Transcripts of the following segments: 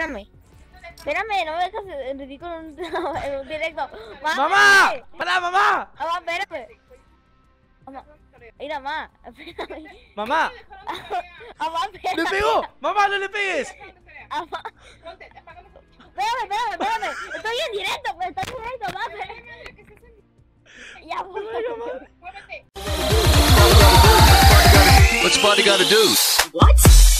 espérame. Espérame, no me dejas en ridículo en un directo. ¡Mamá! ¡Pará, mamá! Mamá, espérame. Mamá. Mira, mamá, espérame. ¡Mamá! Mamá, espérame. ¡Le pegó! ¡Mamá, no le pegues! Mamá. Espérame. Estoy en directo, pues, estoy en directo, mamá. Ya, pues. What's the party gotta do? What?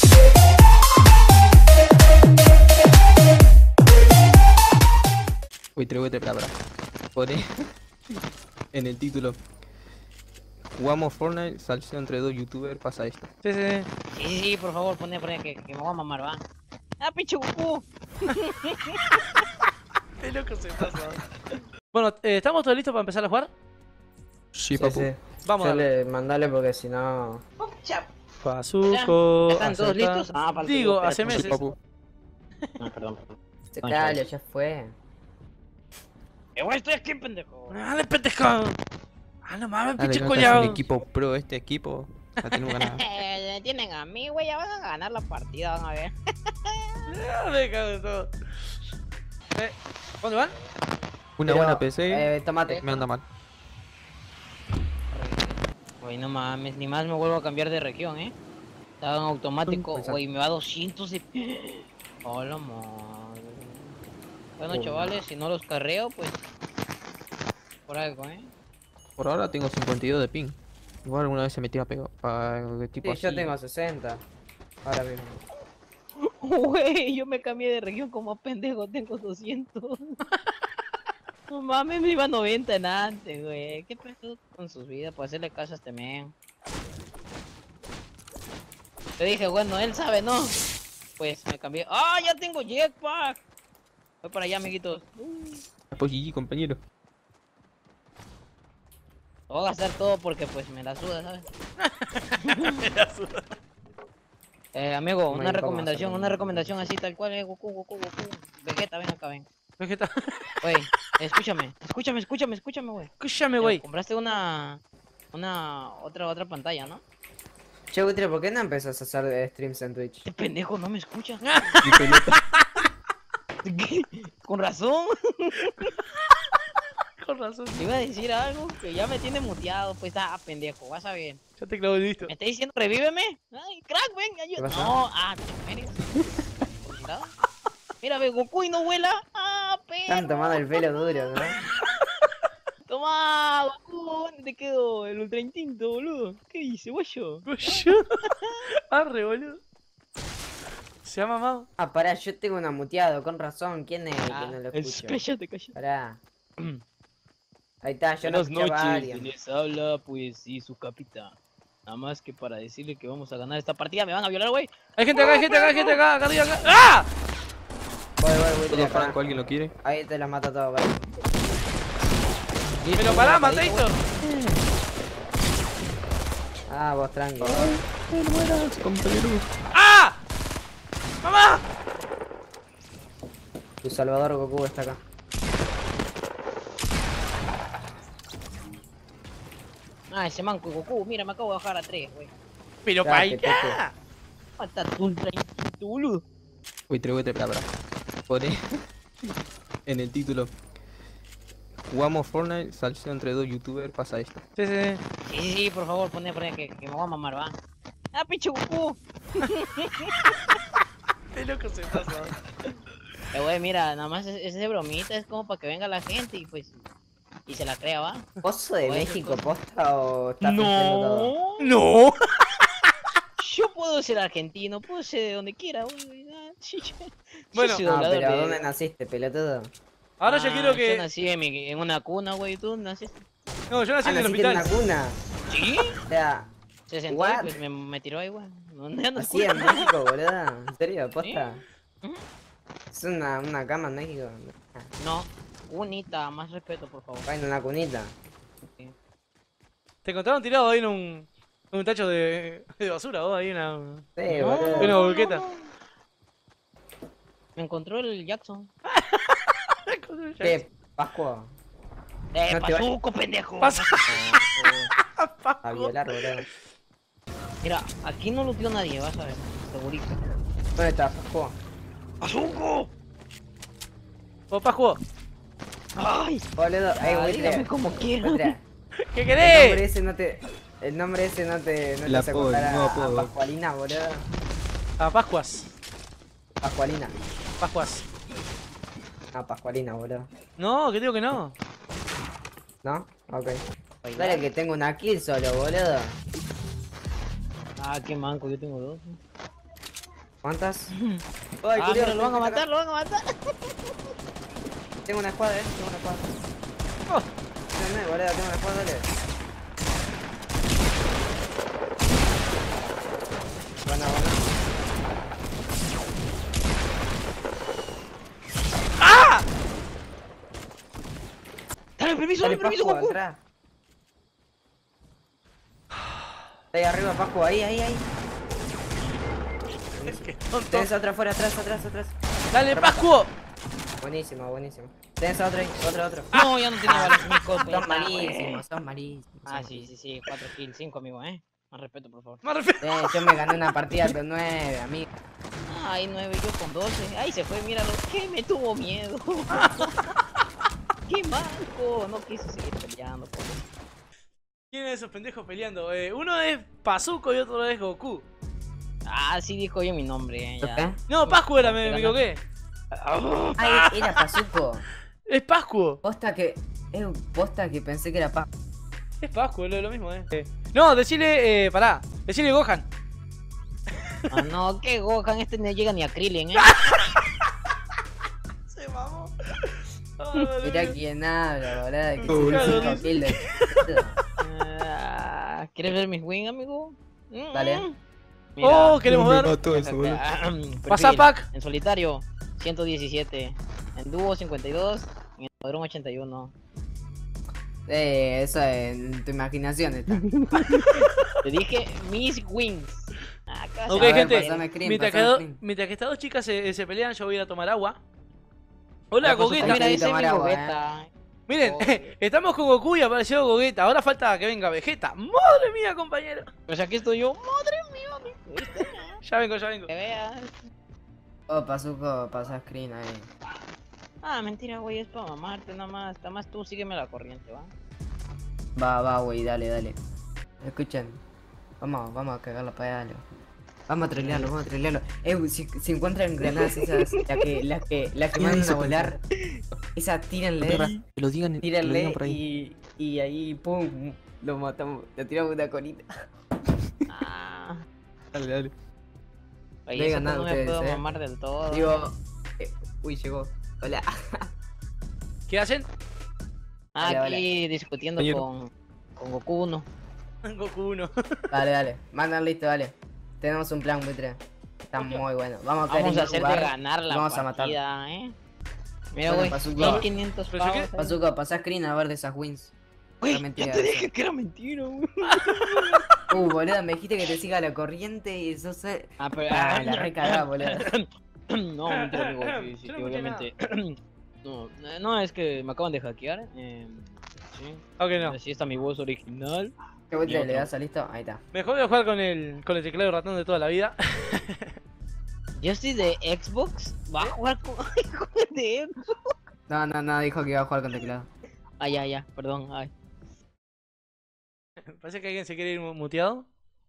Uy, trégate para atrás. Pone en el título. Jugamos Fortnite, salseo entre dos youtubers, pasa esto. Sí. Sí, por favor, pone que me voy a mamar, va. ¡Ah, pinche Goku! ¡Qué loco se pasa! Bueno, ¿estamos todos listos para empezar a jugar? Sí, papu. Vamos a Dale, mandale porque si no... Pazuco. ¿Ya están todos listos? Ah, falta Digo, yo, hace espérate. meses. Papu. Ah, perdón. Dale, ya fue. Güey, estoy aquí, pendejo. ¡Dale, pendejo! ¡Ah, no mames, Dale, pinche que no estás culiao! en equipo pro, este equipo. La tenemos ganada. Tienen a mí, güey, ya van a ganar la partida, van a ver. Me cago en todo. ¿Dónde van? Una buena PC. Tomate. Me anda mal. Güey, no mames, ni más me vuelvo a cambiar de región, Estaba en automático, güey, me va a 200 de... Hola, madre. Bueno, chavales, si no los carreo, pues... Por algo, Por ahora tengo 52 de ping. Igual alguna vez se me tira pego. Tipo Sí, así. yo tengo 60. Ahora mismo. Güey, yo me cambié de región como pendejo, tengo 200. No mames, me iba a 90 en antes, güey. ¿Qué pasó con sus vidas? Por hacerle caso a este men. Te dije, bueno, él sabe, ¿no? Pues me cambié. ¡Ah, ya tengo jetpack! Voy para allá, amiguitos. Pues GG, compañero. Lo voy a gastar todo porque pues me la suda, ¿sabes? Me la suda. Amigo, No una hay cómo recomendación, hacerlo. así tal cual, Goku. Vegeta, ven acá, ven. Vegeta. Güey, escúchame, güey. Escúchame, güey. Compraste otra pantalla, ¿no? Che, Gutre, ¿por qué no empezás a hacer streams en Twitch? Este pendejo no me escucha. Y pelota. ¿Qué? Con razón. Con razón. Te iba a decir algo que ya me tiene muteado. Pues pendejo, vas a ver. Ya te clavo listo. ¿Me está diciendo revíveme? Ay, crack, ven, ¿Qué ayuda. pasó? No, ¿te mereces? Mira, ve, Goku y no vuela. Perro. Están tomando el pelo duro, ¿no? Toma, Goku, ¿dónde te quedó el ultra instinto, boludo? ¿Qué dice, guayo? Arre, boludo. Se ha mamado. Ah, pará, yo tengo una muteado, con razón. ¿Quién es que no lo escucho? Cállate. Pará. Ahí está, yo no Buenas escuchaba a noches, alguien. les habla, pues sí, su capitán. Nada más que para decirle que vamos a ganar esta partida, me van a violar, güey. Hay gente acá, acá arriba, acá. ¡Ah! Voy, Gutre, Todo pará. franco, ¿alguien lo quiere? Ahí te las mato todo, pará. Pero pará, Mateito. Ah, vos tranqui. Compañero. ¡Ah! ¡Mamá! Tu Salvador Goku está acá. Ese manco Goku, mira, me acabo de bajar a 3, güey. Pero Ya, pa' que allá. Falta tu ultra instinto, boludo. Uy, trégate para atrás. Pone en el título. Jugamos Fortnite, salseo entre dos youtubers, pasa esto. Sí. Sí, por favor, pone que me voy a mamar, va. ¡Ah, pinche Goku! Qué loco se pasa. Güey, mira, nada más es de bromita, es como para que venga la gente y pues... Y se la crea, ¿va? ¿Vos sos de Oye, México posta o estás fingiendo todo? No. Yo puedo ser argentino, puedo ser de donde quiera, güey. Bueno. soy No, doblador pero de- ¿dónde naciste, pelotudo? Ahora yo quiero Yo que. nací en una cuna, güey, ¿tú naciste? No, yo nací Ah, en el naciste en hospital. una cuna. ¿Sí? O sea, Se sentó What? y pues me tiró ahí, güey. ¿Dónde andas? así en México, boludo. ¿En serio? ¿Posta? Ujú. Es una cama en México. No, cunita, más respeto, por favor. Va en una cunita. Te encontraron tirado ahí en un tacho de basura, vos, ahí una Sí, No, boludo. una volqueta. Me encontró el Jackson. ¿Qué? Pascua. No te Pazuco, pendejo. Pasa. A violar, boludo. Mira, aquí no lo dio nadie, vas a ver. Segurito. ¿Dónde está Pascua? ¡Azunco! ¡Oh, Pascuo! Ay, Boludo, dígame buitre. como quieran. Buitre. ¿Qué El nombre querés? ese no te... El nombre ese no te El hace apodo, acordar el nuevo a apodo. Pascualina, boludo. A Pascuas. Pascualina. Pascuas. No, Pascualina, boludo. No, que digo que no. ¿No? Ok. Dale que tengo una kill solo, boludo. Ah, qué manco, yo tengo 2. ¿Cuántas? Ah, culiao, pero lo van a tengo matar, lo van a matar. Tengo una espada, tengo una espada. Oh, Dame, boludo, tengo una espada, dale. Buena, buena. Dale, permiso, Dale, permiso, Pascu, Goku. entra. Ahí arriba, Pascu, ahí. qué tonto. Tenés otra afuera, atrás. ¡Dale, Pascuo! Buenísimo. Tenés otro ahí, otro. No, ya no tiene balas mi copa. Son malísimos, son malísimos. Ah, sí, 4 kills, 5 amigo, Más respeto, por favor. Me refiero. Yo me gané una partida con 9, amigo. Ay, 9, yo con 12. Ay, se fue, míralo. ¿Qué? Me tuvo miedo. ¡Qué manco! No quise seguir peleando, por favor. ¿Quién es esos pendejos peleando? Uno es Pazuko y otro es Goku. Ah, sí dijo yo mi nombre, ya. ¿Qué? No, Pascuo era, me equivoqué. Ay, era Pazuko. Es Pascuo. Posta que pensé que era Pascu. Es Pascuo, es lo mismo, No, decile, pará. Decile Gohan. Ah, no, qué Gohan, este no llega ni a Krillin, Se mamó. Mira quién habla, boludo. Que Claro, 5 kills de... ¿Quieres ver mis wings, amigo? Dale. Mira, Oh, queremos ver. mató eso, boludo. perfil, Pasa, Pac. En solitario, 117. En dúo, 52. En escuadrón, 81. Eso en tu imaginación está. Te dije mis wings. Acá Ok, A ver, gente. pasame screen, Mientras pasame que, screen. mientras que estas dos chicas se pelean, yo voy a ir a tomar agua. Hola, Ya, por supuesto, Gogeta. mira, ese es mi Tomar agua, Gogeta. Miren, Oh. estamos con Goku y apareció Gogeta. Ahora falta que venga Vegeta. ¡Madre mía, compañero! Pues aquí estoy yo. Madre mía, ¿viste? Ya vengo. Que veas. Oh, Pazuko, pasa screen ahí. Ah, mentira, güey, es para mamarte nada más. Nada más tú sígueme la corriente, ¿va? Va, güey, dale. Escuchen. Vamos a cagarla para allá, dale. Vamos a trolearlo. Si encuentran granadas esas, las que mandan a volar, esas tírenle, Que lo digan, que lo digan por ahí. y ahí, pum, lo matamos, le tiramos una colita. Ah. Dale. Oye, No eso digan nada no me ustedes, puedo mamar del todo. Digo, uy, llegó. Hola. ¿Qué hacen? Aquí Vale. discutiendo Compañero. con Goku 1. Goku 1. Dale. Mandan listo, dale. Tenemos un plan, buitre. Está muy bueno. Vamos a caer Vamos en a un hacerte lugar. ganar la Vamos a matar. partida, Mira, Bueno, güey, Pazuko. 1500 ¿Pero eso qué? pavos. Pazuko, pasá screen a ver de esas wins. Güey, Era mentira ya te eso. dije que era mentira, güey. Boludo, me dijiste que te siga la corriente y eso se... Ah, pero... la recagá, boludo. No, mentira, amigo. Sí, Yo no escuché obviamente. No, es que me acaban de hackear. Sí. Ok, no. Así está mi voz original. ¿Qué buitre otro. le das a listo? Ahí está. Mejor voy a jugar con el teclado y ratón de toda la vida. Yo estoy de Xbox. Va a jugar con el de Xbox. No, dijo que iba a jugar con teclado. Ah, ya, perdón. Ay. Parece que alguien se quiere ir muteado.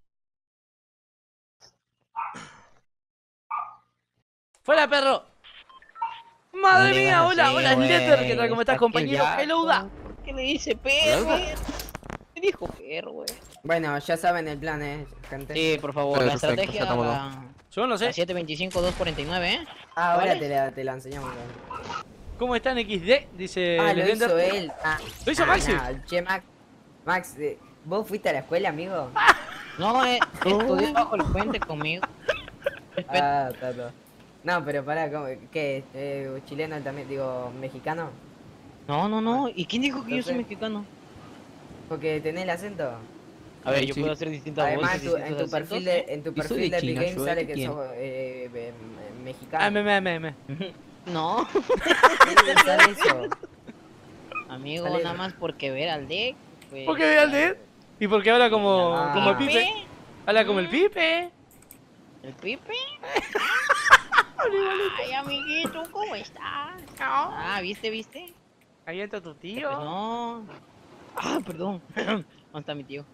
¡Fuera, perro! ¡Madre No le mía! hagas Hola, así, hola, güey. Slither. ¿Qué tal? ¿Cómo estás, Está compañero? que ¡Hello, da! ¿Por qué le dice perro, güey? ¿Qué dijo perro, güey? Bueno, ya saben el plan, gente. Sí, por favor, Pero la perfecto, ya estrategia estamos a Yo no sé. 725 249, Ahora ¿Vale? te la enseñamos. ¿Cómo están, XD? Dice Lo Legender. hizo él. ¿Lo hizo Maxi? No. Che, Max, ¿vos fuiste a la escuela, amigo? No, estudié bajo el puente conmigo. Está. No, pero pará, ¿qué? ¿Chileno también? Digo, ¿mexicano? No. ¿Y quién dijo que yo soy Entonces- mexicano? Porque tenés el acento. A ver, yo Sí. puedo hacer distintas Además, voces, en tu distintos perfil acentos, en tu Yo soy perfil de de Epic China, Games yo sale de que quién. sos Ah, mexicano. me. No, ¿Dónde sale eso? amigo, Sale- nada más porque ver al deck. Pues, ¿Por qué ve al dead? ¿Y por qué habla como, Ah. como el Pipe? Habla como el Pipe. ¿El Pipe? Ay, amiguito, ¿cómo estás? Ah, ¿viste? Ahí entra tu Pues tío. no. Ah, perdón. ¿Dónde está mi tío?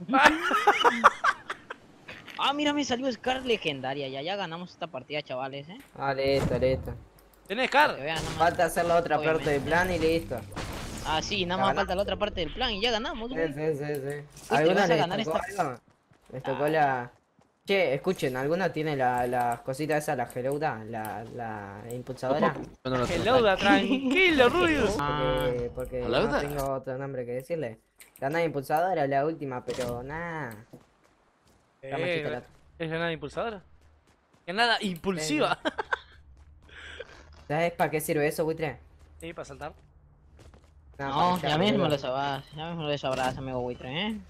Ah, mira, me salió Scar legendaria. Ya ganamos esta partida, chavales, Ah, listo, listo. ¿Tenés Que car? vean nomás. Falta hacer la otra parte del Obviamente. plan y listo. Ah, sí, nada Ya más falta la otra parte del plan y ya ganamos, Sí, güey. sí, sí, sí. te ¿Alguna vas a les ganar tocó esta- algo? Les tocó la... Che, escuchen, ¿alguna tiene las cositas esas, la gelouda, la impulsadora? Yo no lo tengo. Hello, tranquilo, Rubius. Porque Hello no there. tengo otro nombre que decirle. La nave impulsadora, la última, pero nada. Está machita la... ¿Es granada impulsadora? Granada impulsiva. ¿Sabes para qué sirve eso, buitre? Sí, para saltar. No, para ya mismo boludo. lo sabrás. Ya mismo lo sabrás, amigo buitre, ¿eh?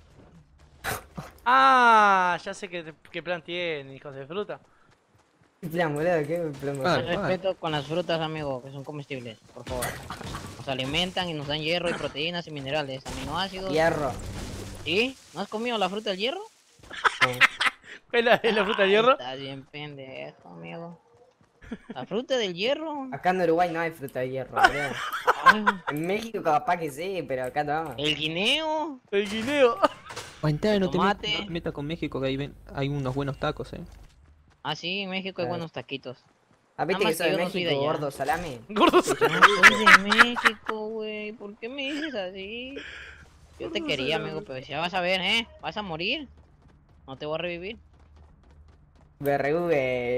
Ah, ya sé qué plan tiene, hijos de fruta. ¿Qué plan, boludo? ¿Qué plan? Ah, Más respeto con las frutas, amigo, que son comestibles, por favor. Nos alimentan y nos dan hierro y proteínas y minerales, aminoácidos. Hierro. ¿Sí? ¿No has comido la fruta del hierro? ¿Es la fruta de Ay, hierro? Estás bien pendejo, amigo. La fruta del hierro. Acá en Uruguay no hay fruta de hierro, boludo. Ay, En México capaz que sí, pero acá no. el guineo. El guineo. Aguantá, no te Tomate. metas meta con México, que hay unos buenos tacos, Ah, sí, en México hay Claro. buenos taquitos. ¿Ah, viste Nada que más soy que de yo no soy de México, allá. gordo salame? Gordos. Yo no soy de México, güey. ¿Por qué me dices así? Yo te quería, amigo, pero ya vas a ver, ¿eh? ¿Vas a morir? No te voy a revivir. BRV.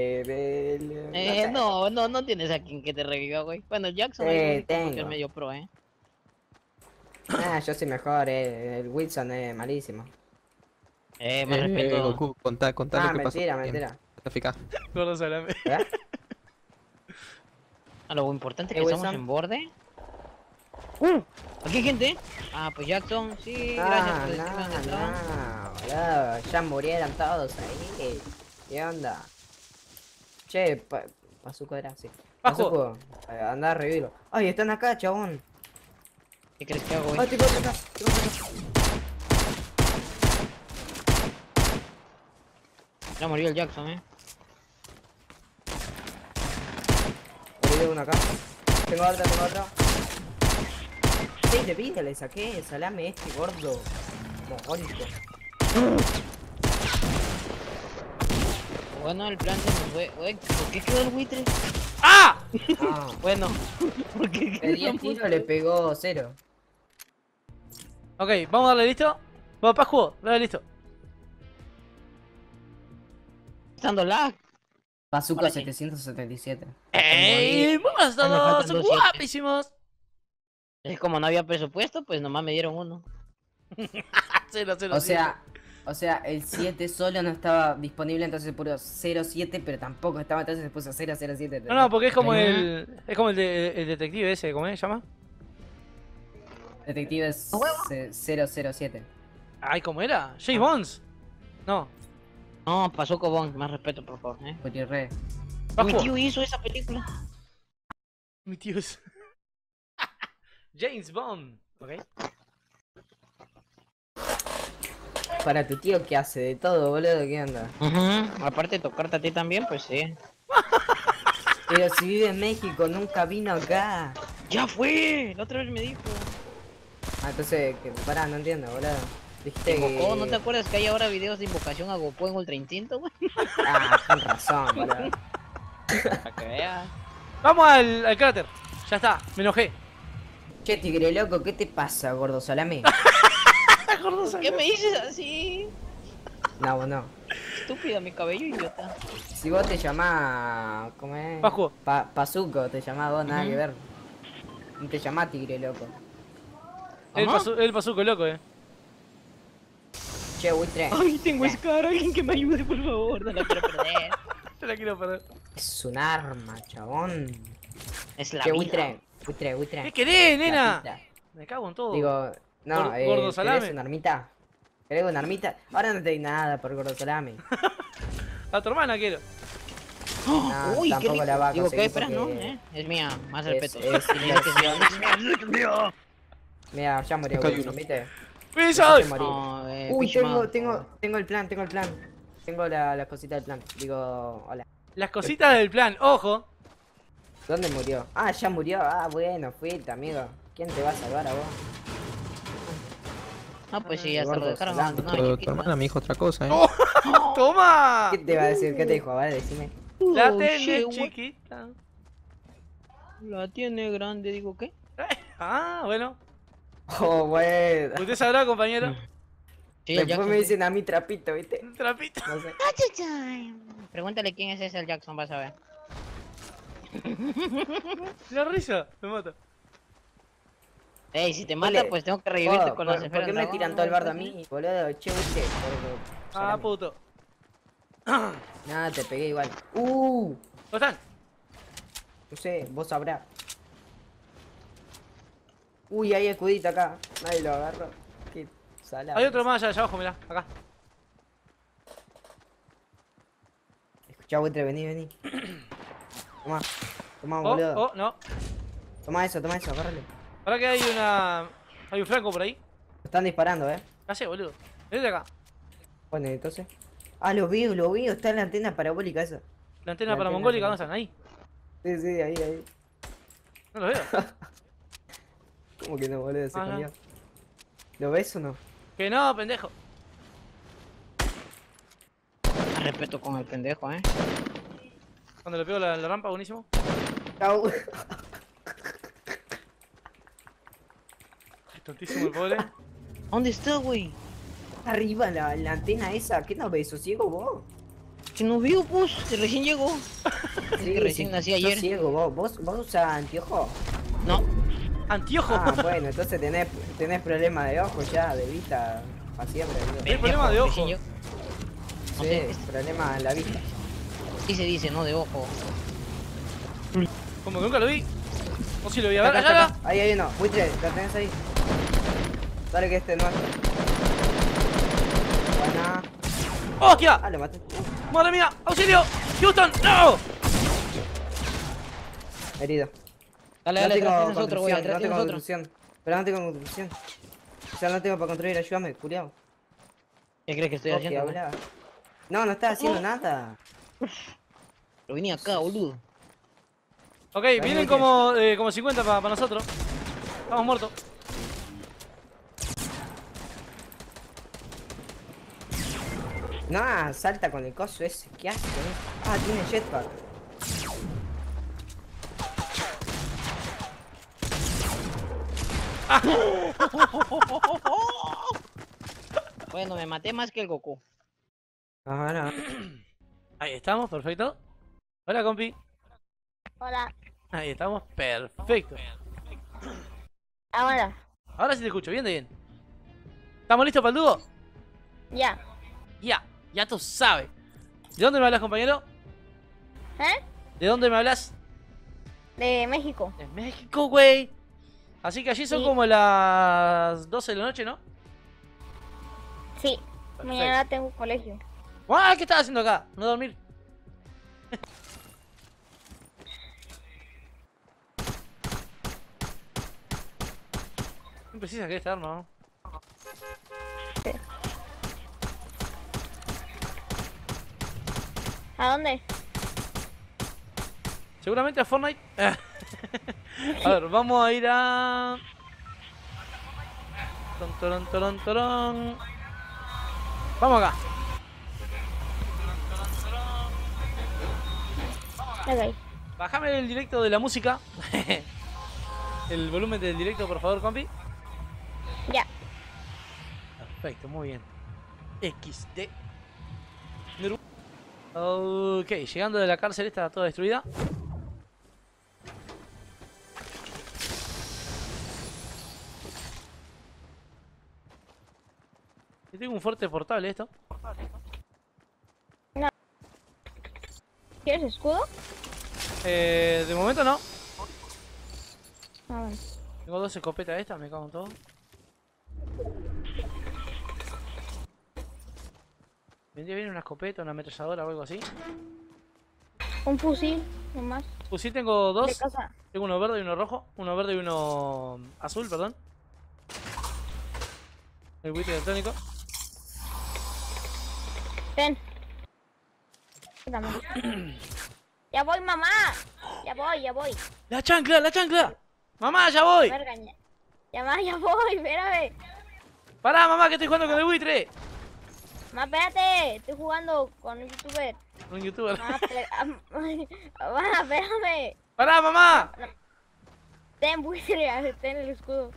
No tienes a quien que te reviva, güey. Bueno, el Jackson Sí, es el único porque tengo. es medio pro, ¿eh? Ah, yo soy mejor, el Wilson es malísimo. Más respeto. Goku, contá Ah, lo que pasó. mentira, Bien, mentira. eficaz. Gordo salame. ¿Eh? A lo importante es que Wilson. estamos en borde. ¿Aquí hay gente? Ah, pues Jackson, sí, gracias Ah, por decirme dónde no, estaban. no, boludo, ya murieron todos ahí. ¿Qué onda? Che, Pazuco era así. Paco. Pazuco, anda a revivirlo. Ay, están acá, chabón. ¿Qué crees que hago, Ay, güey? tipo acá, tipo acá. Ya murió el Jackson, ¿eh? Revive uno acá. Tengo otro. 6 de vida le saqué, el salame este gordo. Mogólico. Bueno, el plan se nos fue. Güey, ¿por qué quedó el buitre? ¡Ah! Ah, Bueno, ¿por qué de quedó 10 tiros le pegó 0. Ok, vamos a darle listo. Vamos, Pascu, dale listo. estando lag? Pazuco Ahora sí. 777. ¡Ey! ¡Vamos me todos! faltan 2 siete. ¡Guapísimos! Es como no había presupuesto, pues nomás me dieron uno. Cero, cero, O sea, el 7 solo no estaba disponible, entonces puro 07, pero tampoco estaba, entonces se puso 007. No, porque es como Ajá. el detective ese, ¿cómo se llama? Detective es 007. Ay, ¿cómo era? Jay Bonds. No. No, pasó Cobón, más respeto, por favor, ¿eh? Re. Mi Pascu. tío hizo esa película. Mi tío es James Bond. Ok. Para tu tío que hace de todo, boludo, ¿qué onda? Aparte de tocarte a ti también, pues sí. Pero si vive en México, nunca vino acá. ¡Ya fue! La otra vez me dijo. Ah, entonces, pará, no entiendo, boludo. Dijiste ¿Te invocó? ¿No que... te acuerdas que hay ahora videos de invocación a Goku en Ultra Instinto, güey? Ah, con razón, boludo. Para que veas. Vamos al cráter. Ya está, me enojé. Che, tigre loco, ¿qué te pasa, gordo salame? ¿Qué me dices así? No, vos no. Estúpida, mi cabello idiota. Si vos te llamás... ¿Cómo es? Pascu. Pazuco, te llamás vos, nada Ujú. que ver. No te llamás tigre loco. El Pazuco loco, Che, buitre. Ay, tengo Scar, alguien que me ayude, por favor. No la quiero perder. Te la quiero perder. Es un arma, chabón. Es la Che, vida. buitre. ¿Qué querés, nena? Platita. Me cago en todo. Digo, no, Gordo salame. ¿querés una armita? ¿Querés una armita? Ahora no te di nada por gordo salame. A tu hermana quiero. No, Uy, qué tampoco rico. la va a Digo, ¿qué conseguir esperas, no? porque Es mía, más es- respeto. es Tienes que ser- inversión. Mira, ya murió Acá hay Wilson, uno. ¿viste? ¡Wilson! Se murió. No, Uy, pinche man. tengo el plan. Tengo la cosita del plan. Digo, hola. Las cositas del plan, ojo. ¿Dónde murió? Ah, ya murió. Ah, bueno, fuiste, amigo. ¿Quién te va a salvar a vos? Ah, pues sí, ya se lo Gordo, dejaron salame. abandonado, Pero tu chiquito. hermana me dijo otra cosa, ¿eh? ¡Toma! ¿Qué te va a decir? ¿Qué te dijo? Vale, decime. La Oh, tenés shit, what? chiquita. La tiene grande, digo, ¿qué? Ah, bueno. Oh, bueno. Usted sabrá, compañero. Sí, el Después Jackson, me sí. dicen a mí trapito, ¿viste? Un trapito. No sé. Pregúntale quién es ese el Jackson, vas a ver. La risa, me mata. Ey, si te mata, Ole. pues tengo que revivirte Oh, con las ¿por esferas qué me dragón, tiran no, todo el bardo a pues, mí, boludo? Che, usted. Ah, puto. Nada, te pegué igual. ¿Dónde están? No sé, vos sabrás. Uy, hay escudito acá. Nadie lo agarró. Qué salado. Hay otro más allá abajo, mirá, acá. Escuchá, Buitre, vení. Toma. Toma, Oh, boludo. oh, no. Toma eso, agárralo. Ahora que hay una. Hay un flanco por ahí. Me están disparando, ¿Qué hace, boludo? Vete acá. Bueno, entonces. Ah, lo veo. Está en la antena parabólica esa. La antena La para antena, mongólica, sí. ¿dónde están? Ahí. Sí, ahí. No lo veo. ¿Cómo que no, boludo? Se Ah, no. escondió. ¿Lo ves o no? Que no, pendejo. Respeto con el pendejo, Cuando le pego la rampa, buenísimo. Chau. Es tontísimo el pobre. ¿Dónde está, güey? Arriba la antena esa. ¿Qué no ves? ¿Sos ciego vos? Que no vio, pues, que recién llegó. Que recién nací sos ayer. ciego vos. ¿Vos usás anteojo? No, Anteojo. Ah, bueno, entonces tenés problemas de ojos ya, de vista. Para siempre, boludo. Hay problema de recién ojo. llegó. No Sí, sé, problema en la vista. sí se dice, no de ojo. Como que nunca lo vi. O si lo vi a ver. Acá, Allá, acá. Ahí hay uno. Buitre, ¿la tenés ahí? Dale que este es nuestro. Buena. ¡Hostia! Ah, lo maté. ¡Madre mía! ¡Auxilio! ¡Houston! ¡No! Herido. Dale, No dale, tengo atrás tienes otro, güey, construcción, atrás no tienes tengo otro. construcción. Pero no tengo construcción. O sea, no tengo para construir, ayúdame, culiao. ¿Qué crees que estoy ¿Vos qué haciendo? hablabas? No, no estás haciendo nada. Lo vine acá, boludo. Ok, vienen como 50 para nosotros. Estamos muertos. No, salta con el coso ese, ¿qué hace? Ah, tiene jetpack. Bueno, me maté más que el Goku. Ahora. Ahí estamos, perfecto. Hola, compi. Hola. Ahí estamos, perfecto. Ahora. Ahora sí te escucho, bien de bien. ¿Estamos listos para el dúo? Ya. Ya tú sabes. ¿De dónde me hablas, compañero? ¿Eh? ¿De dónde me hablas? De México. De México, güey. Así que allí son Sí. como las 12 de la noche, ¿no? Sí. Perfecto. Mañana tengo colegio. ¡Ah! ¿Qué estás haciendo acá? No dormir. No precisa que esta arma, ¿no? ¿A dónde? Seguramente a Fortnite. A ver, vamos a ir a... Torón. Vamos acá. Ok. Bájame el directo de la música. El volumen del directo, por favor, compi. Ya. Perfecto, muy bien. XD. Ok, llegando de la cárcel, está toda destruida. Y tengo un fuerte portable esto. ¿Quieres escudo? De momento no. Ah, bueno. Tengo 2 escopetas estas, me cago en todo. Vendría bien una escopeta, una ametralladora o algo así. Un fusil, nomás. Pues sí, tengo De 2. casa. Tengo uno verde y uno rojo. Uno verde y uno azul, perdón. El buitre electrónico. Ven. Dame. Ya voy, mamá. Ya voy, ya voy. ¡La chancla, la chancla! ¡Mamá, ya voy! Verga, ya más, ya voy, espérame. ¡Pará, mamá, que estoy jugando con el buitre! Mamá, espérate, estoy jugando con un youtuber. Un youtuber. Mamá, mamá, espérame. ¡Pará, mamá! Ten buitre, ten el escudo.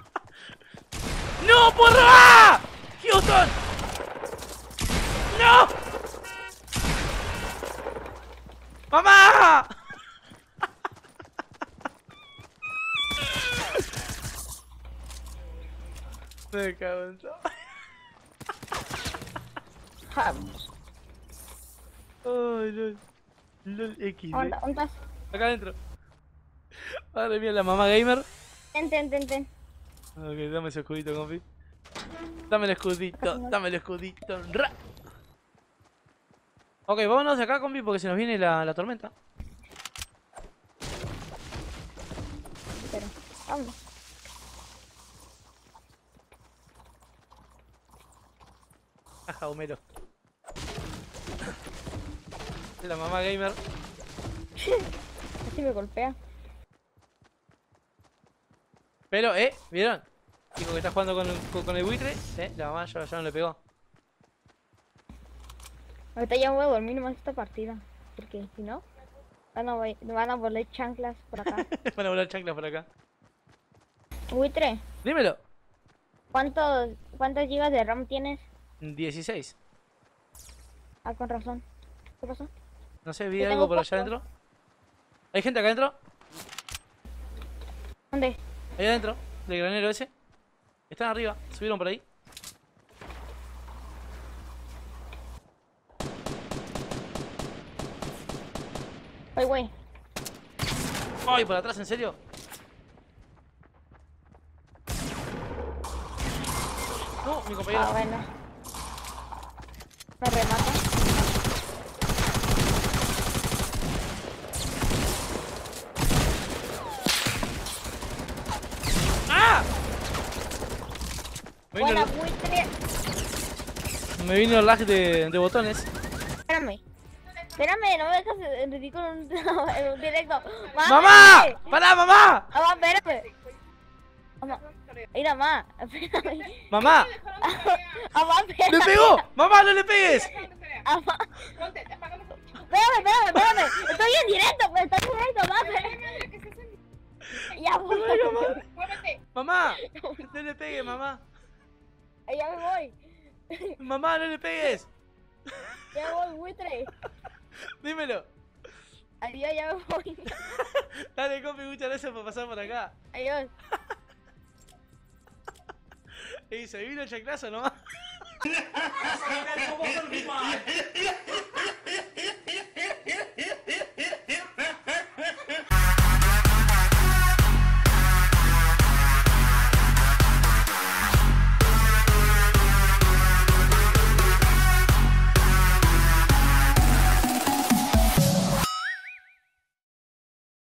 ¡No, porra! ¡Houston! ¡No! ¡Mamá! Me cago en todo. Ja, Ay, LOL. LOL X. ¿Dónde estás? Acá adentro. Madre mía, la mamá gamer. Ten. Ok, dame ese escudito, compi. Dame el escudito, dame el escudito. ¡Ra! Ok, vámonos de acá, compi, porque se nos viene la tormenta. Pero, vamos. Ajá, Homero. La mamá gamer. Así me golpea. Pero, ¿vieron? Dijo que está jugando con el buitre. La mamá ya no le pegó. Ahorita ya voy a dormir nomás esta partida. Porque si no, van a volar chanclas por acá. Van a volar chanclas por acá. Buitre, Dímelo. ¿cuántos gigas de RAM tienes? 16. Ah, con razón. ¿Qué pasó? No sé, vi Yo algo tengo por allá poco. adentro. ¿Hay gente acá adentro? ¿Dónde? Ahí adentro, del granero ese. Están arriba, subieron por ahí. Ay, güey. ¡Ay, por atrás, en serio! No, mi compañero. Ah, bueno. Me remata. ¡Ah! Buena, buitre. Me vino el lag de botones. Espérame, no me dejas en ridículo en un directo. ¡Mamá! ¡Pará, mamá! Mamá, espérame. Mamá, mira, mamá, espérame. ¡Mamá! Mamá, espérame. ¡Le pegó! ¡Mamá, no le pegues! Mamá. Espérame. Estoy en directo, pero estoy en directo, mamá. Ya voy. ¡Mamá! ¡No le pegues, mamá! Ya me voy. ¡Mamá, no le pegues! Ya me voy, buitre. Dímelo. Adiós, ya me voy. Dale, compi, muchas gracias por pasar por acá. Adiós. Y se vino el chanclazo nomás.